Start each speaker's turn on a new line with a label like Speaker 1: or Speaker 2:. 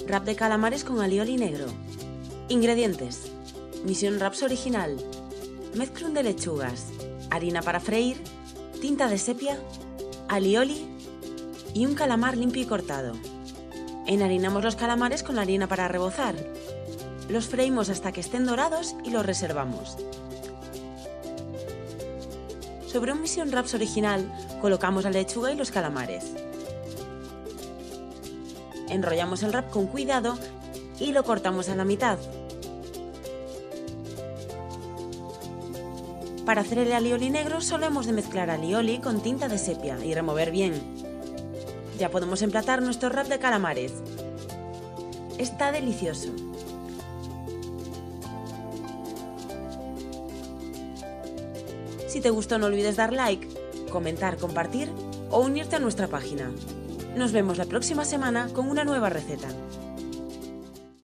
Speaker 1: Wrap de calamares con alioli negro. Ingredientes: Mission Wraps original, mezclun de lechugas, harina para freír, tinta de sepia, alioli y un calamar limpio y cortado. Enharinamos los calamares con la harina para rebozar. Los freímos hasta que estén dorados y los reservamos. Sobre un Mission Wraps original colocamos la lechuga y los calamares. Enrollamos el wrap con cuidado y lo cortamos a la mitad. Para hacer el alioli negro solo hemos de mezclar alioli con tinta de sepia y remover bien. Ya podemos emplatar nuestro wrap de calamares. Está delicioso. Si te gustó no olvides dar like, comentar, compartir o unirte a nuestra página. Nos vemos la próxima semana con una nueva receta.